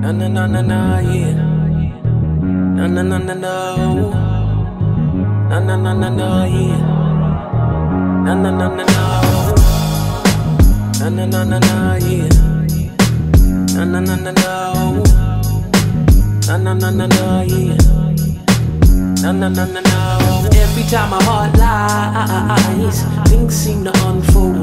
Na na na na na, yeah. Na na na na na, na na na na na, yeah. Na na na na na, na na na na na, yeah. Na na na na na, na na na na na, yeah. Na na na na na. Every time my heart lies, things seem to unfold.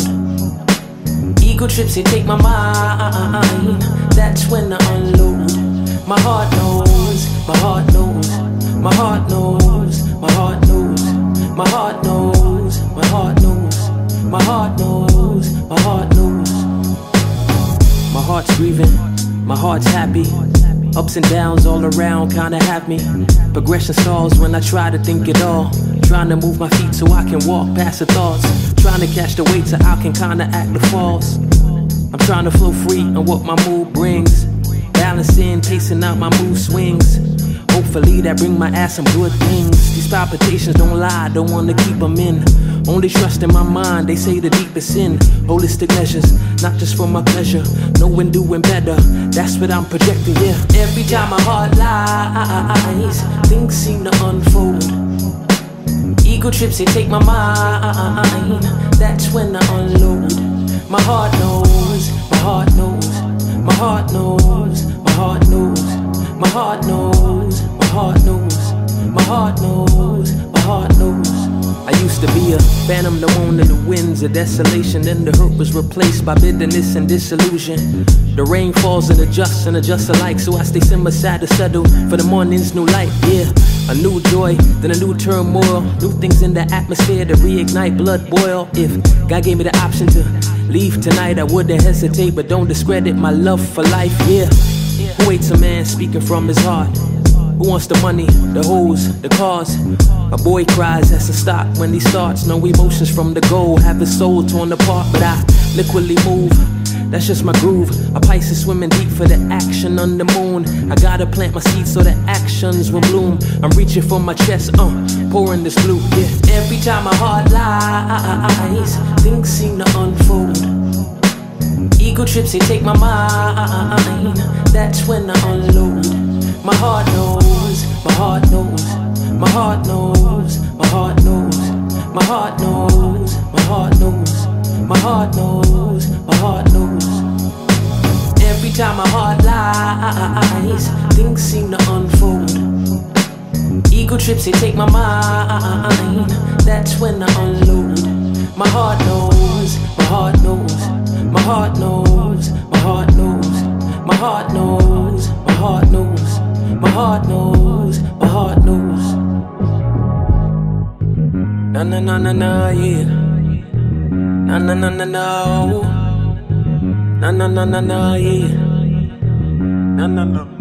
Ego trips, they take my mind. That's when I unload. My heart knows, my heart knows, my heart knows, my heart knows, my heart knows, my heart knows, my heart knows, my heart knows. My heart's grieving, my heart's happy. Ups and downs all around kinda have me. Progression stalls when I try to think it all. Trying to move my feet so I can walk past the thoughts. Trying to catch the weight so I can kinda act the false. I'm trying to flow free on what my mood brings. Balancing, pacing out my mood swings. Hopefully that bring my ass some good things. These palpitations don't lie, don't wanna keep them in. Only trust in my mind, they say the deepest sin. Holistic measures, not just for my pleasure. Knowing doing better, that's what I'm projecting, yeah. Every time my heart lies, things seem to unfold. Ego trips, they take my mind. That's when I unload. My heart knows, my heart knows, my heart knows, my heart knows, my heart knows, my heart knows, my heart knows, my heart knows. I used to be a phantom, the moan in the winds of desolation. Then the hurt was replaced by bitterness and disillusion. The rain falls and adjusts alike, so I stay simmer sad to settle for the morning's new light, yeah. A new joy, then a new turmoil. New things in the atmosphere to reignite blood boil. If God gave me the option to leave tonight, I wouldn't hesitate, but don't discredit my love for life, yeah. Who hates a man speaking from his heart? Who wants the money, the hoes, the cars? A boy cries, has to stop when he starts. No emotions from the goal, have his soul torn apart. But I liquidly move, that's just my groove. A Pisces swimming deep for the action on the moon. I gotta plant my seeds so the actions will bloom. I'm reaching for my chest, pouring this blue, yeah. Every time my heart lies, things seem to unfold. Ego trips, they take my mind. That's when I unload. My heart knows, my heart knows, my heart knows, my heart knows, my heart knows, my heart knows, my heart knows, my heart knows. Every time my heart lies, things seem to unfold. Ego trips, they take my mind. That's when I unload. My heart knows, my heart knows, my heart knows, my heart knows, my heart knows, my heart knows, my heart knows, my heart knows. Na na na na na, yeah. Na na na na na, na na na na na, yeah. Na na na.